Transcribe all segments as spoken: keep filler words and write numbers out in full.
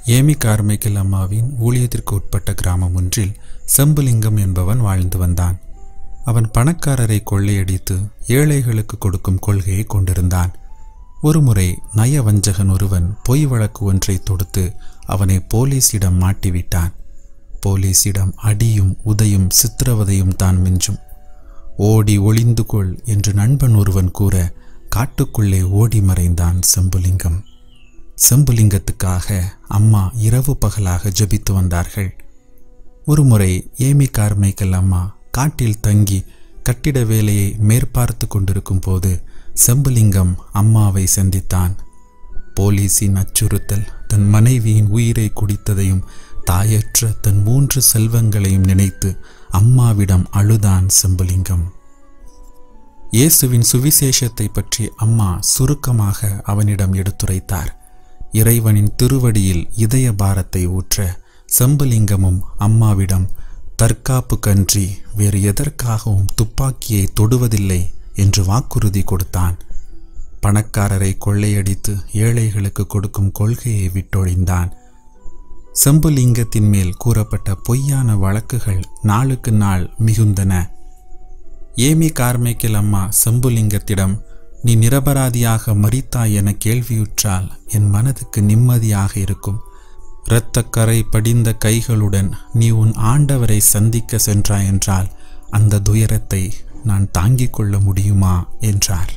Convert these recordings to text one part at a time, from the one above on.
Amy Carmichael அம்மாவின் ஊழியத்திற்கு உட்பட்ட கிராமம் ஒன்றில் செம்புலிங்கம் என்பவன் வாழ்ந்து வந்தான். அவன் பணக்காரரை கொள்ளையடித்து ஏழைகளுக்கு கொடுக்கும் கொள்கையை கொண்டிருந்தான். ஒருமுறை நயவஞ்சகன் ஒருவன் பொய் வழக்கு ஒன்றை தொடுத்து அவனை போலீசிடம் மாட்டிவிட்டான். போலீசிடம் அடியும் உதையும் சித்திரவதையும் தான் மிஞ்சும். ஓடி ஒளிந்து கொள் என்று நண்பன் ஒருவன் கூற காட்டுக்குள்ளே ஓடி மறைந்தான் செம்புலிங்கம். செம்புலிங்கத்துக்காக அம்மா இரவு பகலாக ஜபித்து வந்தார்கள். ஒருமுறை ஏமி கார்மைக்கேல் அம்மா காட்டில் தங்கி கட்டிட வேலையை மேற்பார்த்து கொண்டிருக்கும் போது செம்புலிங்கம் அம்மாவை சந்தித்தான். போலீசின் அச்சுறுத்தல் தன் மனைவியின் உயிரை குடித்ததையும் தாயற்ற தன் மூன்று செல்வங்களையும் நினைத்து அம்மாவிடம் அழுதான் செம்புலிங்கம். இயேசுவின் சுவிசேஷத்தை பற்றி அம்மா சுருக்கமாக அவனிடம் எடுத்துரைத்தார். இறைவனின் திருவடியில் இதய பாரத்தை ஊற்ற செம்புலிங்கமும் அம்மாவிடம் தற்காப்பு கன்றி வேறு எதற்காகவும் துப்பாக்கியை தொடுவதில்லை என்று வாக்குறுதி கொடுத்தான். பணக்காரரை கொள்ளையடித்து ஏழைகளுக்கு கொடுக்கும் கொள்கையை விட்டொழிந்தான். செம்புலிங்கத்தின் மேல் கூறப்பட்ட பொய்யான வழக்குகள் நாளுக்கு நாள் மிகுந்தன. ஏமி கார்மைக்கேல் அம்மா செம்புலிங்கத்திடம், நீ நிரபராதியாக மரித்தாய் என கேள்வியுற்றால் என் மனதுக்கு நிம்மதியாக இருக்கும். இரத்தக்கரை படிந்த கைகளுடன் நீ உன் ஆண்டவரை சந்திக்க சென்றாய் என்றால் அந்த துயரத்தை நான் தாங்கிக் கொள்ள முடியுமா என்றார்.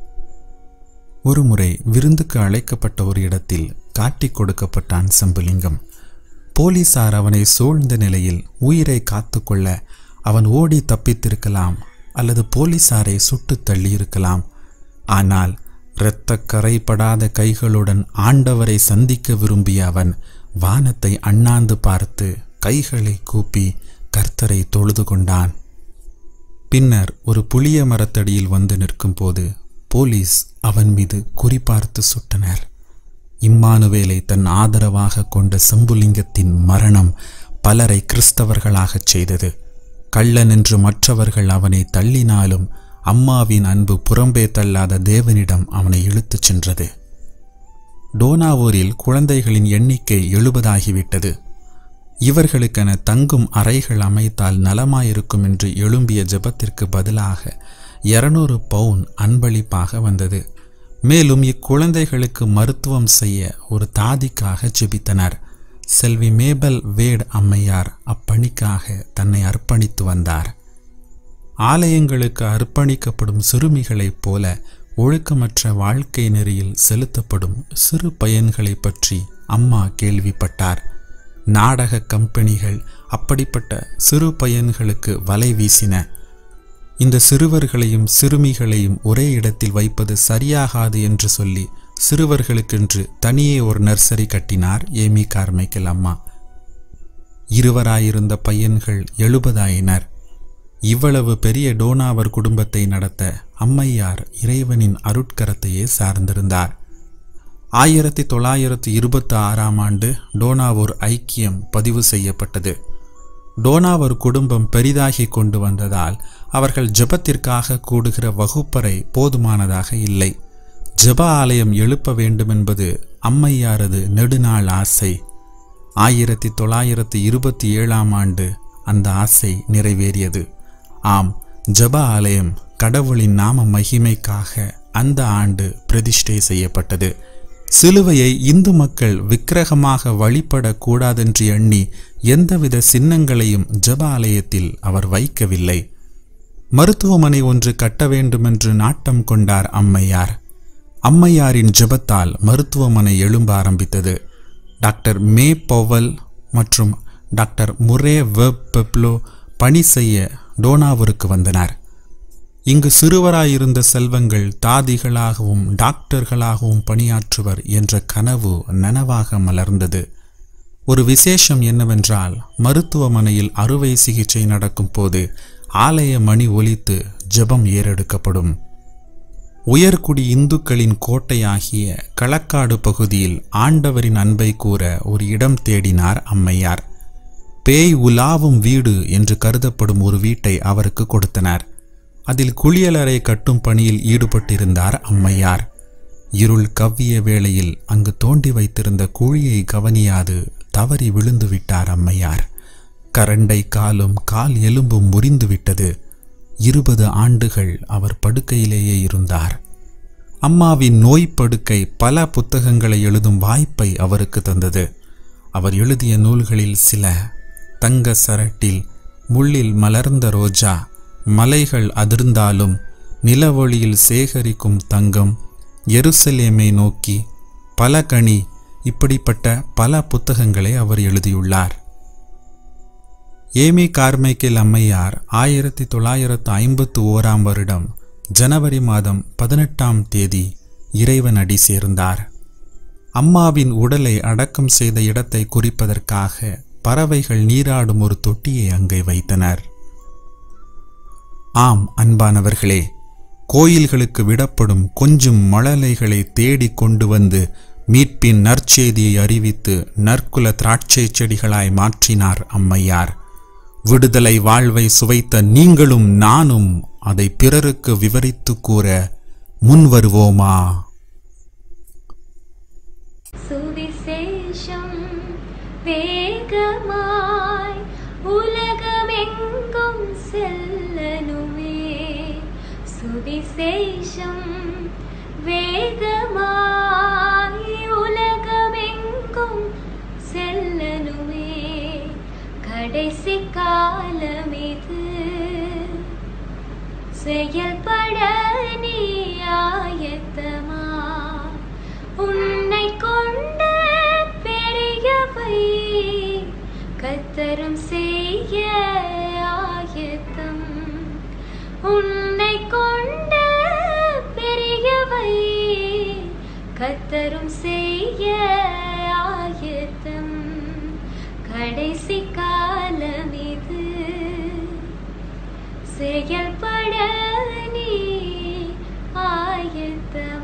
ஒருமுறை விருந்துக்கு அழைக்கப்பட்ட ஒரு இடத்தில் காட்டிக் கொடுக்கப்பட்டான் செம்புலிங்கம். போலீசார் அவனை சூழ்ந்த நிலையில் உயிரை காத்து கொள்ள அவன் ஓடி தப்பித்திருக்கலாம் அல்லது போலீசாரை சுட்டு தள்ளியிருக்கலாம். ஆனால் இரத்த கரைப்படாத கைகளுடன் ஆண்டவரை சந்திக்க விரும்பிய அவன் வானத்தை அண்ணாந்து பார்த்து கைகளை கூப்பி கர்த்தரை தொழுது கொண்டான். பின்னர் ஒரு புளிய மரத்தடியில் வந்து நிற்கும் போது போலீஸ் அவன் மீது குறிபார்த்து சுட்டனர். இம்மானுவேலை தன் ஆதரவாக கொண்ட செம்புலிங்கத்தின் மரணம் பலரை கிறிஸ்தவர்களாகச் செய்தது. கள்ளன் என்று மற்றவர்கள் அவனை தள்ளினாலும் அம்மாவின் அன்பு புறம்பே தள்ளாத தேவனிடம் அவனை இழுத்துச் சென்றது. டோனாவூரில் குழந்தைகளின் எண்ணிக்கை எழுபதாகிவிட்டது. இவர்களுக்கென தங்கும் அறைகள் அமைத்தால் நலமாயிருக்கும் என்று எழும்பிய ஜெபத்திற்கு பதிலாக இருநூறு பவுன் அன்பளிப்பாக வந்தது. மேலும் இக்குழந்தைகளுக்கு மருத்துவம் செய்ய ஒரு தாதிக்காக ஜெபித்தனர். செல்வி மேபல் வேட் அம்மையார் அப்பணிக்காக தன்னை அர்ப்பணித்து வந்தார். ஆலயங்களுக்கு அர்ப்பணிக்கப்படும் சிறுமிகளைப் போல ஒழுக்கமற்ற வாழ்க்கை நெறியில் செலுத்தப்படும் சிறு பையன்களை பற்றி அம்மா கேள்விப்பட்டார். நாடக கம்பெனிகள் அப்படிப்பட்ட சிறு பையன்களுக்கு வலை வீசின. இந்த சிறுவர்களையும் சிறுமிகளையும் ஒரே இடத்தில் வைப்பது சரியாகாது என்று சொல்லி சிறுவர்களுக்கென்று தனியே ஒரு நர்சரி கட்டினார் ஏமி கார்மைக்கேல் அம்மா. இருவராயிருந்த பையன்கள் எழுபதாயினர். இவ்வளவு பெரிய டோனாவர் குடும்பத்தை நடத்த அம்மையார் இறைவனின் அருட்கரத்தையே சார்ந்திருந்தார். ஆயிரத்தி தொள்ளாயிரத்தி இருபத்தி ஆறாம் ஆண்டு டோனாவூர் ஐக்கியம் பதிவு செய்யப்பட்டது. டோனாவூர் குடும்பம் பெரிதாகி கொண்டு வந்ததால் அவர்கள் ஜெபத்திற்காக கூடுகிற வகுப்பறை போதுமானதாக இல்லை. ஜெப ஆலயம் எழுப்ப வேண்டுமென்பது அம்மையாரது நெடுநாள் ஆசை. ஆயிரத்தி தொள்ளாயிரத்தி இருபத்தி ஏழாம் ஆண்டு அந்த ஆசை நிறைவேறியது. ஆம், ஜெப ஆலயம் கடவுளின் நாம மகிமைக்காக அந்த ஆண்டு பிரதிஷ்டை செய்யப்பட்டது. சிலுவையை இந்து மக்கள் விக்கிரகமாக வழிபடக்கூடாதென்று எண்ணி எந்தவித சின்னங்களையும் ஜெப ஆலயத்தில் அவர் வைக்கவில்லை. மருத்துவமனை ஒன்று கட்ட வேண்டுமென்று நாட்டம் கொண்டார் அம்மையார். அம்மையாரின் ஜெபத்தால் மருத்துவமனை எழும்ப ஆரம்பித்தது. டாக்டர் மே பவல் மற்றும் டாக்டர் முரே வெப் பெப்லோ பணி செய்ய டோனாவூருக்கு வந்தனர். இங்கு சிறுவராயிருந்த செல்வங்கள் தாதிகளாகவும் டாக்டர்களாகவும் பணியாற்றுவர் என்ற கனவு நனவாக மலர்ந்தது. ஒரு விசேஷம் என்னவென்றால், மருத்துவமனையில் அறுவை சிகிச்சை நடக்கும் போது ஆலய மணி ஒலித்து ஜெபம் ஏறெடுக்கப்படும். உயர்குடி இந்துக்களின் கோட்டையாகிய களக்காடு பகுதியில் ஆண்டவரின் அன்பை கூற ஒரு இடம் தேடினார் அம்மையார். பேய் உலாவும் வீடு என்று கருதப்படும் ஒரு வீட்டை அவருக்கு கொடுத்தனர். அதில் குளியலறை கட்டும் பணியில் ஈடுபட்டிருந்தார் அம்மையார். இருள் கவ்விய வேளையில் அங்கு தோண்டி வைத்திருந்த குழியை கவனியாது தவறி விழுந்து விட்டார் அம்மையார். கரண்டை காலும் கால் எலும்பும் முறிந்து விட்டது. இருபது ஆண்டுகள் அவர் படுக்கையிலேயே இருந்தார். அம்மாவின் நோய் படுக்கை பல புத்தகங்களை எழுதும் வாய்ப்பை அவருக்கு தந்தது. அவர் எழுதிய நூல்களில் சில தங்க சரட்டில் முள்ளில் மலர்ந்த ரோஜா, மலைகள் அதிர்ந்தாலும், நிலவொளியில் சேகரிக்கும் தங்கம், எருசலேமை நோக்கி, பல கனி, இப்படிப்பட்ட பல புத்தகங்களை அவர் எழுதியுள்ளார். ஏமி கார்மைக்கேல் அம்மையார் ஆயிரத்தி தொள்ளாயிரத்து ஐம்பத்து ஓராம் வருடம் ஜனவரி மாதம் பதினெட்டாம் தேதி இறைவன் அடி சேர்ந்தார். அம்மாவின் உடலை அடக்கம் செய்த இடத்தை குறிப்பதற்காக பறவைகள் நீராடும் ஒரு தொட்டியை அங்கே வைத்தனர். ஆம் அன்பானவர்களே, கோயில்களுக்கு விடப்படும் கொஞ்சம் மழலைகளை தேடி கொண்டு வந்து மீட்பின் நற்செய்தியை அறிவித்து நற்குல திராட்சை செடிகளாய் மாற்றினார் அம்மையார். விடுதலை வாழ்வை சுவைத்த நீங்களும் நானும் அதை பிறருக்கு விவரித்து கூற முன் வருவோமா? சுவிசேஷம் வேகமாய் உலகமெங்கும் செல்லனுமே, சுவிசேஷம் வேகமாய் உலகமெங்கும் செல்லனுமே, கடைசி காலம் இது செயல்பட நீ ஆயத்தமா, உன்னை கொண்ட பெரியவை கர்த்தரும் செய்ய ஆயத்தம், உன்னை கொண்ட பெரியவை கர்த்தரும் செய்ய ஆயத்தம், கடைசி காலம் இது செயல்பட நீ ஆயத்தம்.